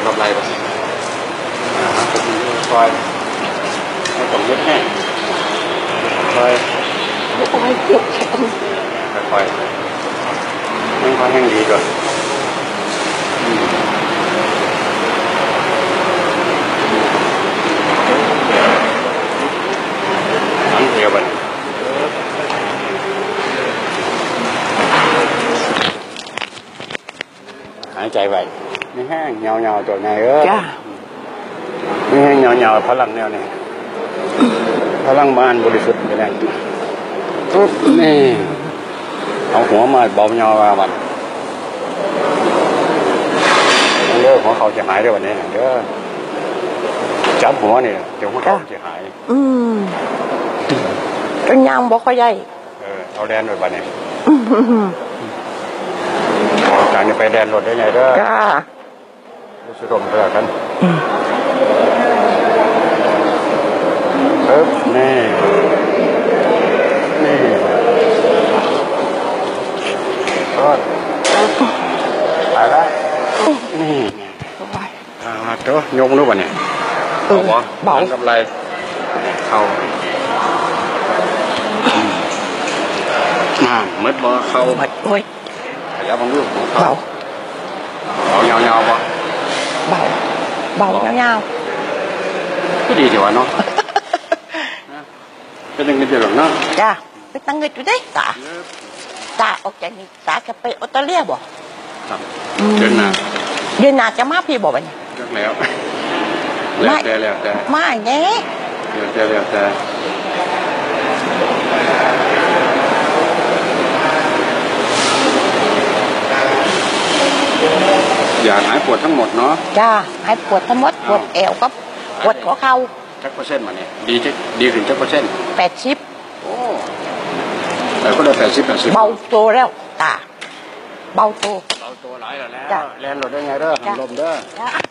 ำไรไปคอยให้ผมยึดแห้งคอยเจ็บแขนคอยให้คอยแห้งดีก่อนอันเดียวกันหายใจไว้ไม่แห้งเงาๆตัวไหนไม่แห้งเงาๆพลังแนวนี้พลังมานบริสุทธิ์ไปแล้วปุ๊บนี่เอาหัวมาเบาเงาว่ามันเรื่องของเขาจะหายได้วันนี้เด้อจับหัวนี่เดี๋ยวของเขาจะหายจนยังบอกเขาใหญ่เอาแดนโดยบัดนี้การจะไปแดนรถได้ไงเด้อสุดมเท่ากันปึ๊บนี่ก็ตายแล้วนี่ตัวยงรู้ป่ะเนี่ยเบากำไรเข้ามืดบ่เข้าโอ้ยแล้วบางลูกเบาเงาป่ะเบาเงาก็ดีจังวะเนาะเป็นยังไงเดี๋ยวเนาะจ้าไปตั้งเงินอยู่ได้ตาออกจากนี่ตาจะไปออสเตรเลียบ่ครับเดือนหน้าจะมาพี่บอกไปเนี่ยแล้วไม่เน่แต่อยากหายปวดทั้งหมดเนาะจ้าหายปวดทั้งหมดปวดแอวก็ปวดหัวเข่าจักเปอร์เซ็นต์มาเนี่ยดีถึงจักเปอร์เซ็นต์ 80โอ้แต่ก็ได้80 เบาโตแล้วตาเบาโตหลายแล้วแลนหลดได้ไงเด้อลมเด้อ